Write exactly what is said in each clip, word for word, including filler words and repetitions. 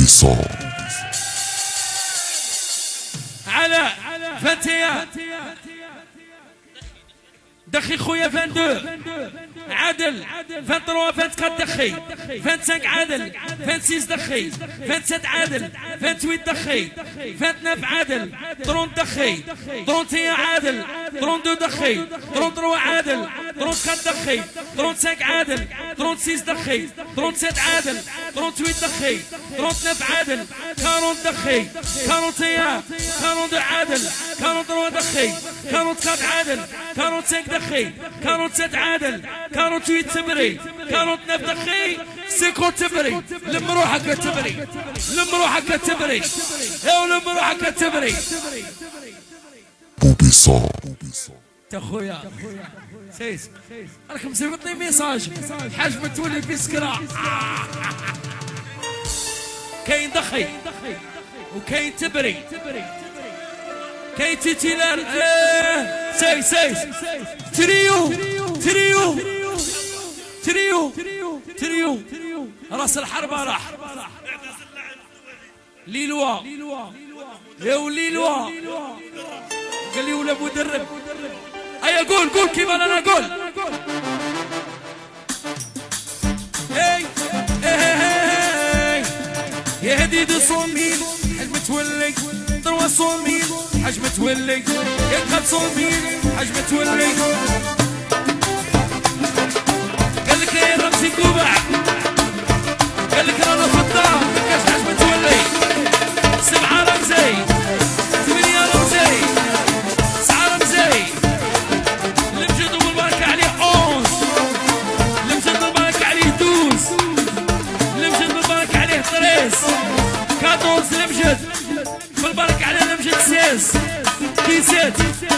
بوبيسون على فتية دخي خويا فان دو عادل فان تروا فان تقاد دخي فان تسانك عادل فان سيس دخي فان سات عادل فان تويت دخي فان تناف عادل طرون دخي طرون تيا عادل طرون دو دخي طرون تروا عادل طرون تقاد دخي طرون تسانك عادل طرون سيس دخي طرون سات عادل طرون تويت دخي طرون تناف عادل كارون دخي كارون تيا كارون دو عادل كارون تروا دخي كارون تقاد عادل كارون تسانك دخي كارون سات عادل كارون تويت تبري كارون تناف دخي سيكون تبري لم روحك تبري لم روحك تبري يا لم روحك تبري بوبيسون يا خويا سيس راكم مسيبطني ميساج حاج ما تولي في سكرة كاين دخي وكاين تبري كاين تيتيلان ايه سيس سيس تريو تريو تريو تريو راس الحربة راح ليلوا يا وليلوا قال لي ولا مدرب ايا قول قول كيما انا قول اي اي يا هديد صومين حاج متولي ضروا صومين حاج متولي يا دخل صومين حاج متولي قال لك يا رمزي كوبع قال لك انا في الدار كاش حاج متولي سبعة رمزي ثمانية رمزي تسعة رمزي المجد والبركة عليه أونز المجد والبركة عليه دوز المجد والبركة عليه تريس كاتونز المجد والبركة عليه المجد سيس ديسيت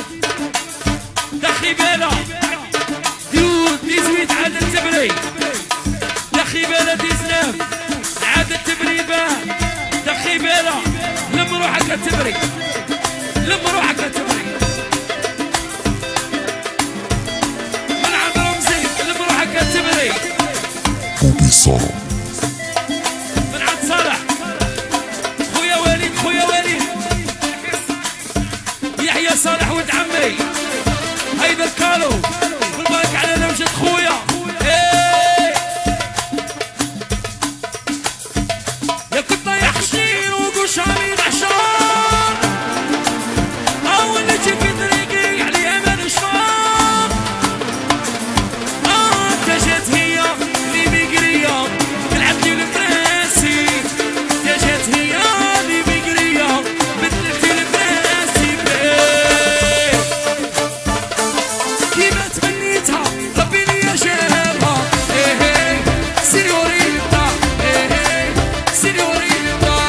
دخي بيلا ديوز ديزويت عادل تبري دخي بيلا ديزناف عادل تبري باه دخي بيلا لم روحك تبري لم روحك تبري من عند رمزي لم روحك تبري بوبيسون من عند صالح خويا وليد خويا وليد يحيى صالح ولد عمي هيدا الكالو بالبارك على نمشة خويا ايه يا كنت يا حشير وقوش عميد عشان اول نجي في طريقي علي امل شفار اه انت جات هي اللي بقريه تلعبني الفرنسي انت جات هي اللي بقريه بدلتي الفرنسي كيما تمنيتها ربي لي جابها ايه سينيوريتا ايه سينيوريتا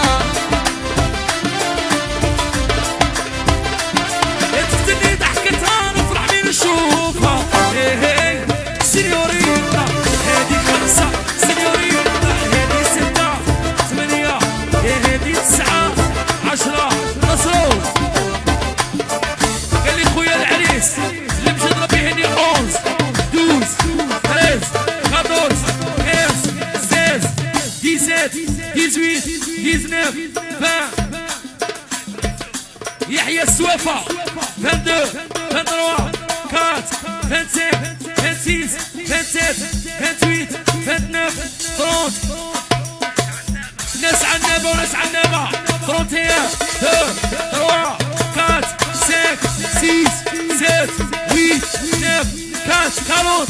تفتني ضحكتها نفرح من نشوفها ايه سينيوريتا هادي خمسة سينيوريتا هادي ستة ثمانية هادي تسعة عشرة نصرو قال لي خويا العريس اللي مشى ضرب يهني أونز دوز تريز كاتورز خمس سيس ديسيت ديزويت ديزناف فان يحيى السوافة فان دو فان تروا كات فان سين فان سيس فان سيت فان تويت فان نوف طرونت ناس عنابة وناس عنابة طرونتيا دو تروا كات سيك سيس سيت ويت نوف كات كارونت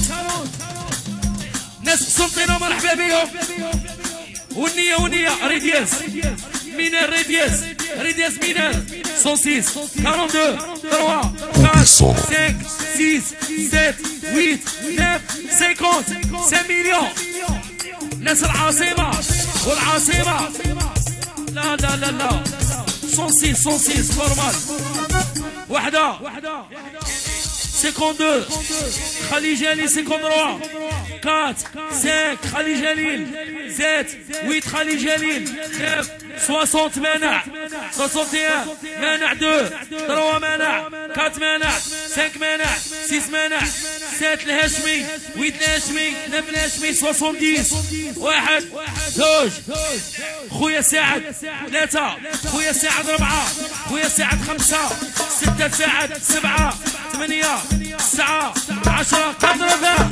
ناس سلطينة مرحبا بيهم والنية والنية ريدياس مينار ريدياس ريدياس مينار سوسيس كارون دو تروا كات سيك سيس سيت ويت نوف سيكونت سان مليون ناس العاصمة والعاصمة لا لا لا لا سونسيس سونسيس نورمال وحدة سيكون دو خلي جليل سيكون روا كات سانك خلي جليل زيت ويت خلي جليل نف سواسونت مانع سوسونت ان مانع دو تروا مانع كات مانع سانك مانع سيس مانع سات الهاشمي ويد الهاشمي نف الهاشمي سبعين واحد زوج خويا سعد ثلاثة خويا سعد أربعة خويا سعد خمسة ستة سعد سبعة ثمانية تسعة عشرة قدرة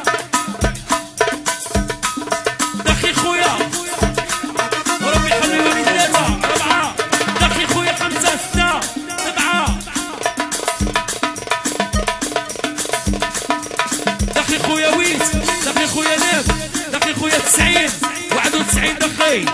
دخي خويا وربي يخليهم ثلاثة أربعة دخي خويا خمسة ستة سبعة دخي خويا ويت دخي خويا ناف دخي خويا تسعين واحد وتسعين دخي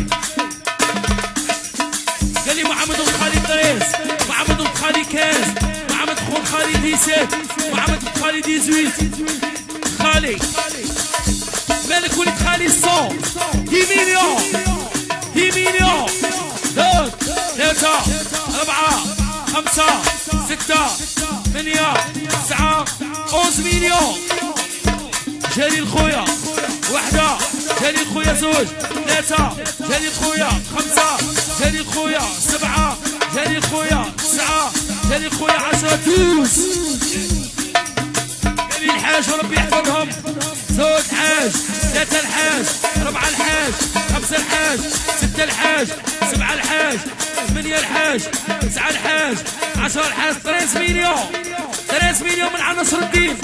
قال لي محمد بن خالد دريس محمد بن خالد كاز محمد خون خالد هيسات محمد بن خالد يزويت خالي مالك ولد خالي الصون دي مليون دي مليون زوج ثلاثة أربعة خمسة ستة ثمانية تسعة أونز مليون جليل خويا وحدة جليل خويا زوج ثلاثة جليل خويا خمسة جليل خويا سبعة جليل خويا تسعة جليل خويا عشرة دوس جليل الحاج وربي يحفظهم زوج حاج ثلاثة الحاج أربعة الحاج خمسة الحاج ستة الحاج سبعة الحاج ثمانية الحاج تسعة الحاج عشرة الحاج ثلاثة مليون ثلاثة مليون من على نصر الدين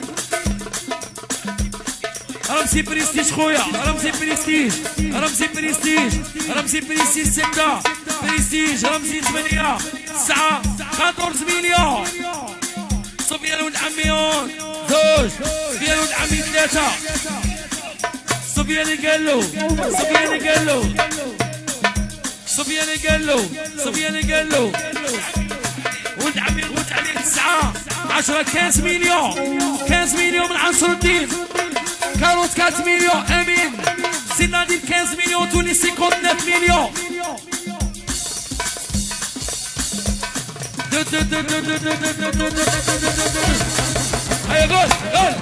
رمزي بريستيج خويا رمزي بريستيج رمزي بريستيج رمزي بريستيج ستة بريستيج رمزي ثمانية تسعة أربعطاش مليون صوفيا ولد عميون زوج صوفيا ولد عمي ثلاثة صوفيا اللي قال له صوفيا اللي قال له صوفيا اللي قال له صوفيا اللي قال له ولد عمي ولد عليه تسعة عشرة خمسة مليون خمسة مليون من عنصر الدين أربعة وأربعين مليون امين سيدنا ندير خمسة مليون تولي خمسة وتسعين مليون هيا قول قول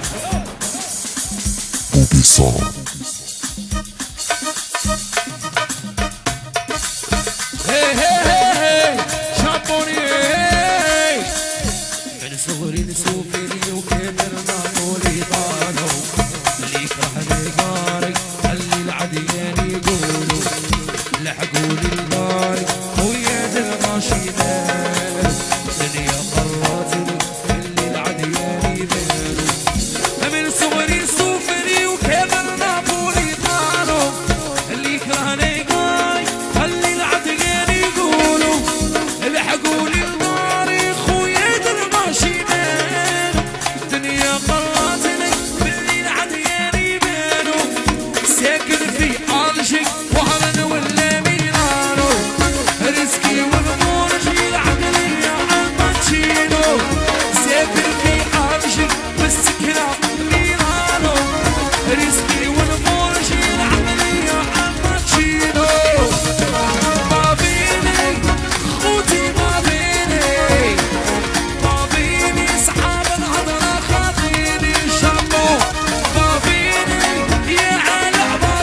Bobby هي هي هي شابوني هي من صغري نسوفيني وكبرنا طولي طالو اللي يكرهني قاري خلي العديان يقولوا لحقولي القاري ويا الماشي مال دنيا قراتني اللي العديان يبالوا من صغري نسوفيني وكبرنا طولي طالو اللي يكرهني قاري خلي العديان يقولوا لحقولي القاري خويا الماشي مال دنيا قراتني ساكن في أرجك وهرن ولا ميلانو رزقي والمرجي العقلية عمتشينو ساكن في أرجك بالسكنة ميلانو رزقي والمرجي العقلية عمتشينو ما بيني خوتي ما بيني ما بيني صحاب الهضرة خاطيني شابو ما بيني يا عالم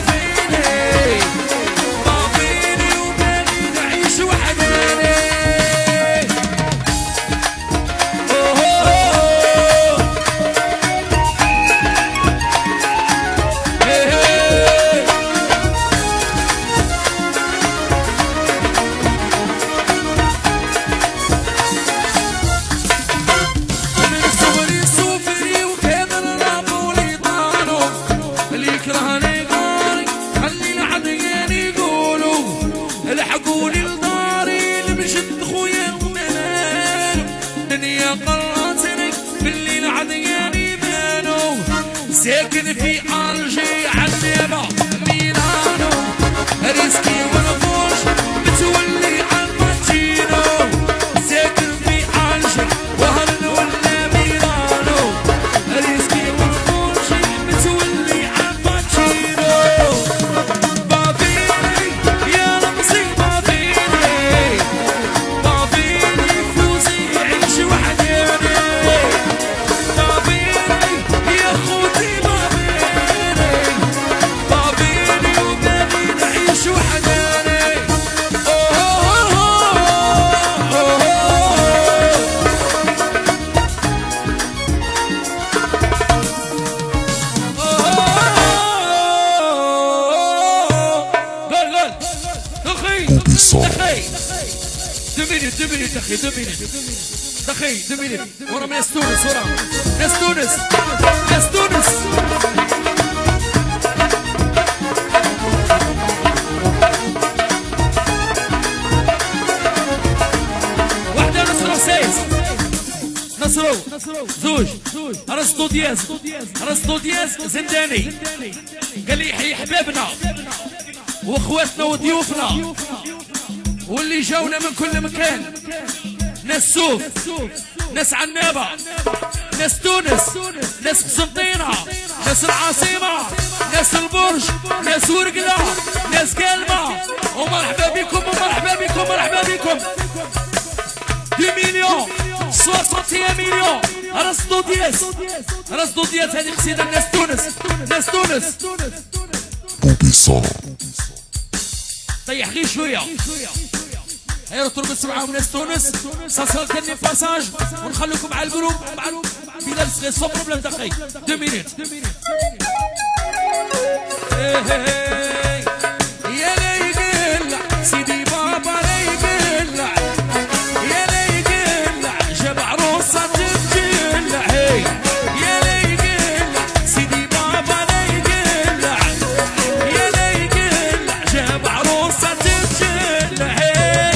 ساكن في أرجي عالنيبة ميلانو رزقي والفوش بتولي عالماتشينو ساكن في أرجي وهرن ولا ميلانو رزقي والفوش بتولي عالماتشينو بابيني يا رمزي بابيني دخي دو مينوت دو مينوت دخي دو مينوت دخي دو مينوت ورا ناس تونس ورا ناس تونس ناس تونس واحدة نصرو سيس نصرو زوج ارسطو دياز ارسطو دياز زنداني قال لي يحيي حبابنا واخواتنا وضيوفنا واللي جاونا من كل مكان، ناس سوف، ناس عنابة، ناس تونس، ناس قسنطينة، ناس العاصمة، ناس البرج، ناس ورقلة، ناس كلمة، ومرحبا بكم ومرحبا بكم ومرحبا بكم. اثنين مليون ستين مليون رصدوا دياس رصدوا دياس هذه قصيدة ناس تونس ناس تونس. طيح غير شوية هيا ترقص معاهم ناس تونس ساسال كني باساج ونخليكم على الجروب بلا بس سو بروبليم دقيق دو مينوت يا لي قلع سيدي بابا لي قلع يا لي قلع جاب عروسة تبجلع هي يا لي قلع سيدي بابا لي قلع يا لي قلع جاب عروسة تبجلع هي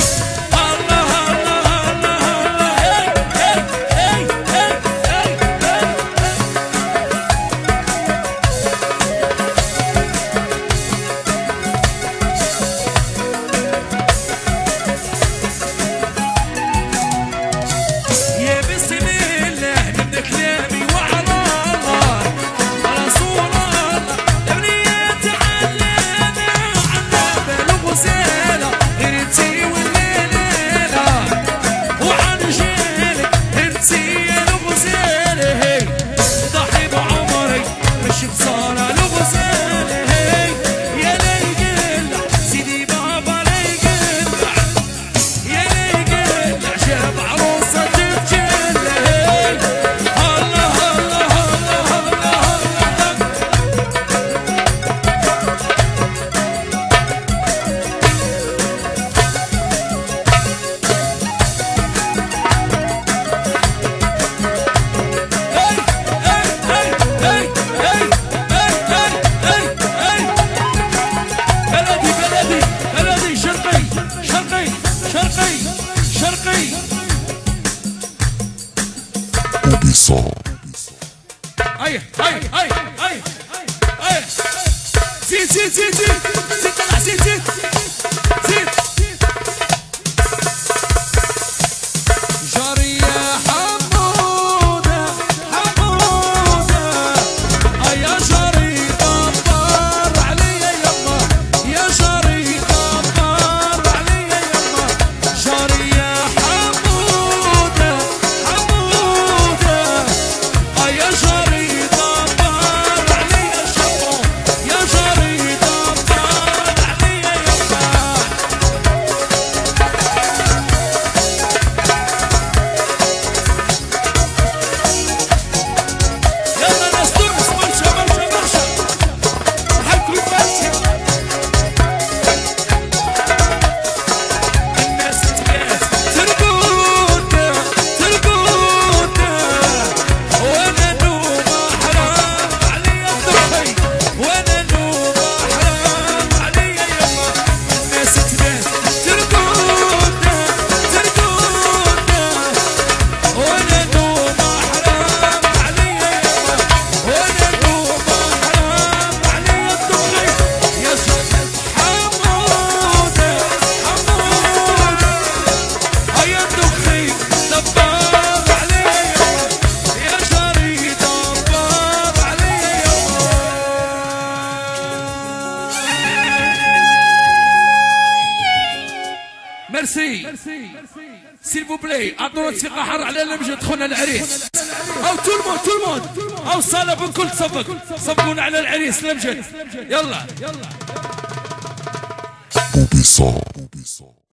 اي اي اي اي اي زيد زيد زيد زيد زيد طلع زيد زيد زيد جارية حمودة حمودة يا جاري طبر عليا يما يا جاري طبر عليا يما جارية حمودة حمودة يا جاري ميرسي سيل فو بلاي عطونا ثقة حر على المجد دخلنا العريس او تو الموند تو الموند او الصالة بالكل تصفق صفقونا على العريس المجد يلا يلا